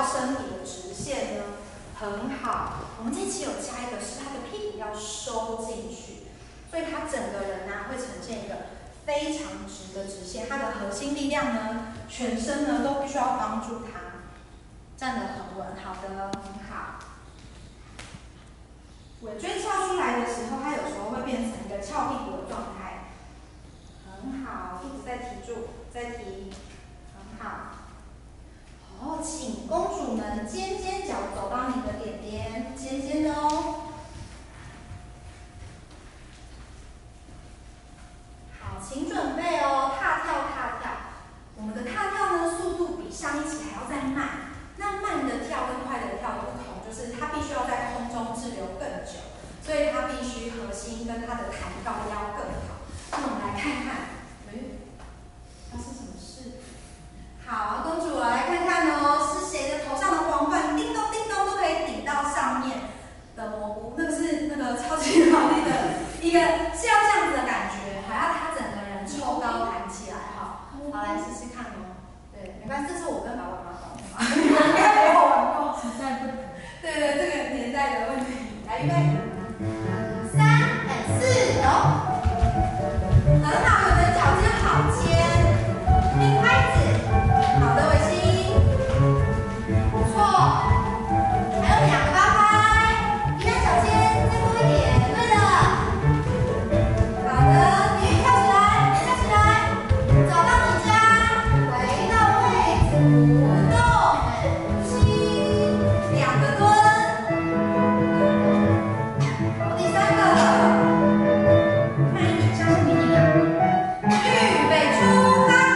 身体的直线呢？很好。我们这期有加一个是他的屁股要收进去，所以他整个人呢会呈现一个非常直的直线。他的核心力量呢，全身呢都必须要帮助他站得很稳。好的，很好。尾椎翘出来的时候，它有时候会变成一个翘屁股的状态。很好，肚子再提住，再提，很好。好，请公主们尖尖角走到你的点点，尖尖的哦。好，请准备哦，踏跳踏跳。我们的踏跳呢，速度比上一期还要再慢。那慢的跳跟快的跳的不同，就是它必须要在空中滞留更久，所以它必须核心跟它的弹高要更好。那我们来看看，发生什么事？好，公主来看看哦，是谁的头上的皇冠叮咚叮咚都可以顶到上面的蘑菇？那个是那个超级劳力的一个是要这样子的感觉，还要它整个人抽高弹起来哈。好，来试试看哦。对，没关系，这是我跟爸爸妈妈懂的嘛，你们应该没有玩过。 时代不同。 对对，这个年代的问题。来，预备，3、4，走。很好，有的脚尖好尖，并拍子。好的，尾心，不错，还有2个8拍，一样小尖，再多一点，对的。好的，你跳起来，跳起来，找到你家，回到位置，不动，吸，2个蹲。好，第3个，慢一点，像是迷你羊。预备出发。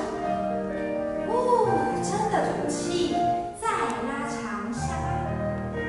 真的吐气，再拉长下巴。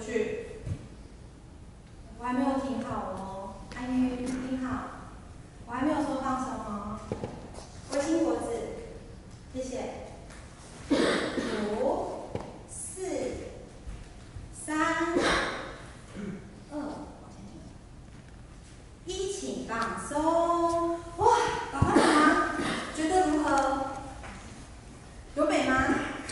去。我还没有停好哦，安云停好，我还没有说放松哦。微心脖子，谢谢。5、4、3、2，往前进。1，请放松。哇，爸爸妈妈觉得如何？有美吗？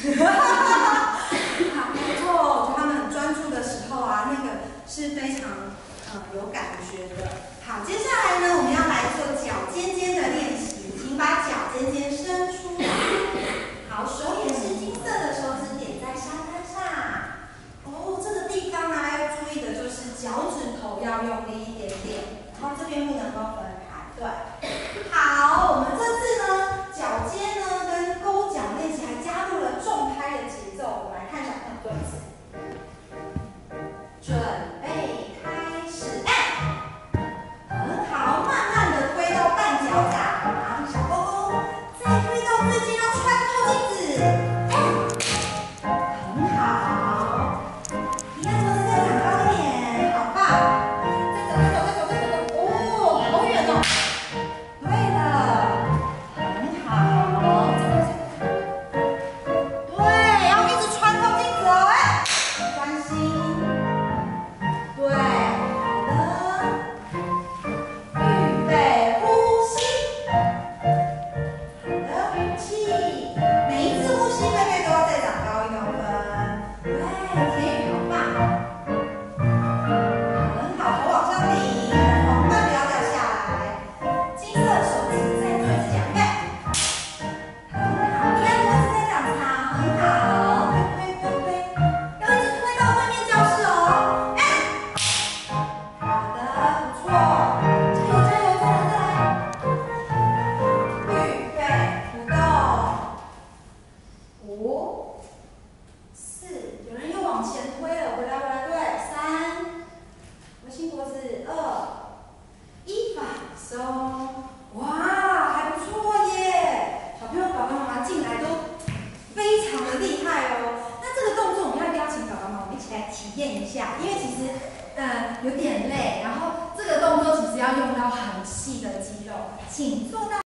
好，没错，我觉得他们很专注的时候啊，那个是非常有感觉的。好，接下来呢，我们要来做脚尖尖的练习，请把脚尖尖伸出来。好，手也是金色的手指点在沙滩上。哦，这个地方啊，要注意的就是脚趾头要用力一点点，然后这边不能够分开。对，好，我们这次呢，脚尖呢跟勾脚练习还加入了重拍的节奏，我们来看小朋友对词。准备开始，很好，慢慢的推到半脚掌，小勾勾，再推到最近要穿透镜子，很好，一样脖子再长高一点，好棒，再走，哦，好远哦，对了，很好，对，要一直穿透镜子哦，专心。对，好的，预备，呼吸，好的，吐气，每一次呼吸贝贝都要再长高1公分。对，田宇好棒，很好，头往上顶，黄冠不要掉下来，金色手指再做一次脚背，很好，一样脖子再长长，很好，推，要一直推到对面教室哦。好的，不错，加油，再来，预备，不动，5、4，有人又往前推了，回来，对，3，微心脖子，2、1，放松，哇，还不错耶，小朋友爸爸妈妈进来都非常的厉害哦。那这个动作我们要邀请爸爸妈妈一起来体验一下，因为其实有点累，然后这个动作其实要用到很细的肌肉，请做到。